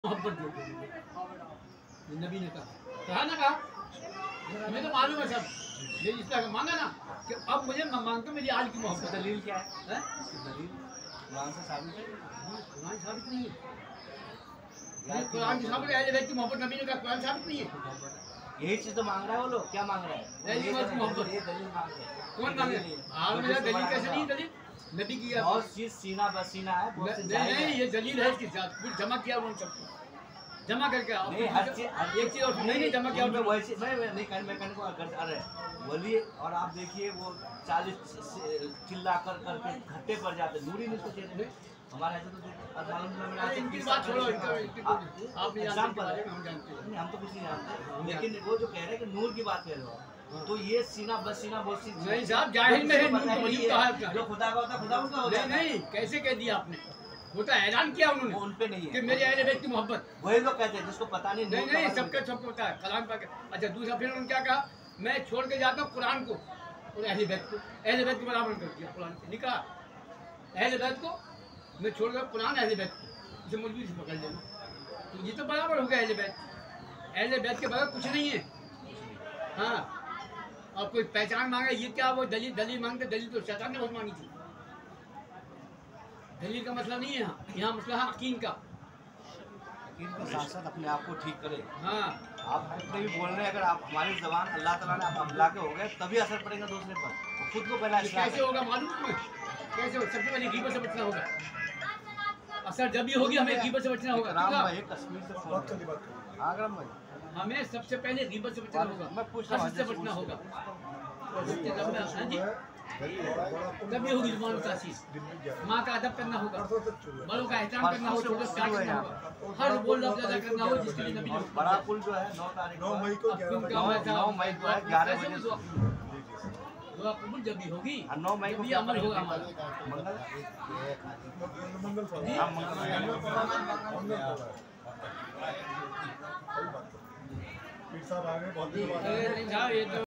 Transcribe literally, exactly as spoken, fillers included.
मोहब्बत दे दो। नबी ने कहा कहा ना कहा हमें तो मालूम है सब, ये इस तरह मांगा ना कि अब मुझे मांगता मेरी आज की मोहब्बत। दलील क्या है? है? दलील कुरान से साबित है? कुरान साबित नहीं है। कुरान की साबित है, व्यक्ति मोहब्बत नबी ने कहा कुरान साबित नहीं है। यही चीज तो मांग रहा है वो लोग, क्या मांग रहा है? ये बात मोहब्बत, ये दलील मांग रहे हैं। कौन मांग रहा है? आप मेरा दलील कैसे नहीं? दलील नबी की है, बहुत चीज सीना बसीना है, बहुत चीज नहीं नहीं ये दलील है इसकी साथ कुछ जमा किया उन्होंने सबको जमा करके आओ। नहीं हर चीज एक चीज और नहीं नहीं जमा किया मैं वैसे मैं नहीं कहने मैं कहने को अगर अरे बोलिए। और आप देखिए वो चालीस चिल्ला कर करके घट्टे पर जाते दूरी नहीं उसको चेहरे हमारे ऐसे तो इनकी बात छोड़ो, आप नहीं जानते, हम जानते हैं। नहीं हम तो कुछ नहीं जानते, लेकिन वो जो कह रहे हैं कि नूर की बात कर रहे हो तो ये सीना बस सीना बहुत सी नहीं साहब जाहिल में है, नूर को वजूद कहा है। जो खुदा का होता है खुदा उनका होता है। नहीं कैसे कह दिया आपने? वो तो ऐलान किया उन्होंने, उन पे नहीं है कि मेरे अहले बैत की मोहब्बत। वही लोग कहते हैं जिसको पता नहीं। नहीं नहीं सबका सबको पता है कलाम पाक। अच्छा दूसरा फिर उन्होंने क्या कहा, मैं छोड़ के जाता हूँ कुरान को और अहले बैत को। अहले बैत को बराबर कर दिया कुरान को, निकाह अहले बैत को मैं छोड़ कर कुरान अहले बैत को, इसे मौलवी से पकड़ लेना तो ये तो बराबर हो गया। अहले बैत अहले बैत के बगैर कुछ नहीं है। हाँ और कोई पहचान मांगे ये क्या, वो दलील दलील मांगते, दलील तो शैतान ने बहुत मांगी थी। दलील का मसला नहीं है यहाँ, यहाँ मसला है यकीन का। यकीन के साथ साथ अपने आप को ठीक करे। हाँ आप जितने भी बोल रहे हैं, अगर आप हमारी जबान अल्लाह ताला ने आप अल्लाह के हो गए तभी असर पड़ेगा दूसरे पर। तो खुद को पहला कैसे होगा मालूम तुम्हें? कैसे हो? सबसे पहले गीबत से बचना होगा। असर जब भी होगी हमें गीबत से बचना होगा। राम भाई कश्मीर से फोन हाँ राम भाई हमें सबसे पहले गीबत से बचना होगा, मैं पूछ रहा हूँ से बचना होगा। तभी होगी जुबान का तासीस। माँ का अदब करना होगा, बड़ों का एहतराम करना हो, छोटे से प्यार करना होगा, हर बोल लफ्ज़ अदा करना हो जिसके लिए नबी ने बड़ा पुल जो है नौ तारीख नौ मई को नौ मई को है ग्यारह बजे दुआ कबूल जब भी होगी, नौ मई को ये अमल होगा हमारा। मंगल मंगल हाँ मंगल पीर साहब आ गए बहुत दिन बाद। ये तो